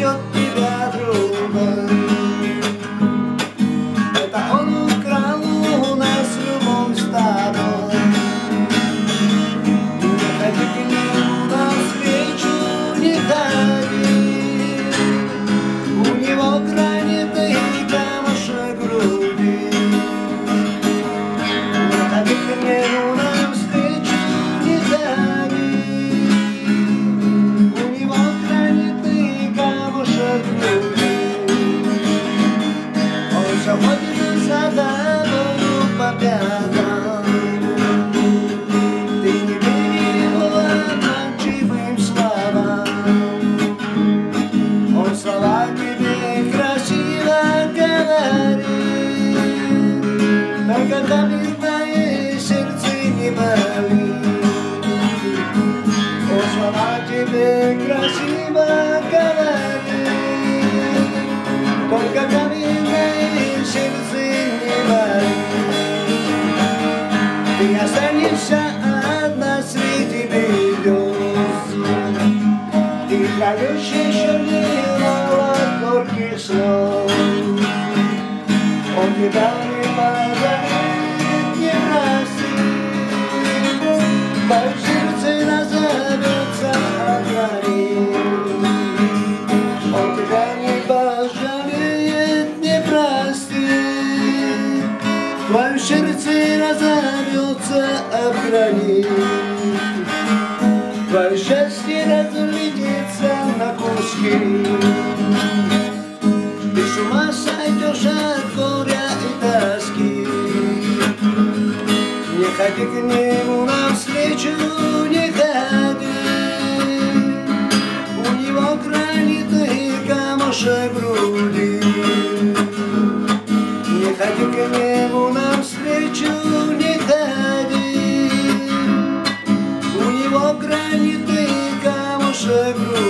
ждет тебя другой. Это он украл у нас любовь с тобой. Не ходи к нему навстречу, не ходи. У него гранитный камушек груди. Не ходи к нему навстречу, не ходи. У него гранитный камушек груди. Он все ходит за тобою по пятам. Ты не верь его обманчивым словам. Он слова тебе красиво говорит, только каменное сердце не болит. Он слова тебе красиво говорит, только каменное сердце не болит. Ты останешься одна среди берез. Ты прольешь еще немало горьких слез. Он тебя не пожалеет, не простит. Твое сердце назовется огнем. Он тебя не пожалеет, не простит. Твое сердце разорвется об гранит. Твое счастье разлетится на куски. Ты с ума сойдешь от горя и тоски. Не ходи к нему навстречу, не ходи. У него гранитный камушек груди. Не ходи к нему навстречу, не ходи. У него гранитный камушек груди.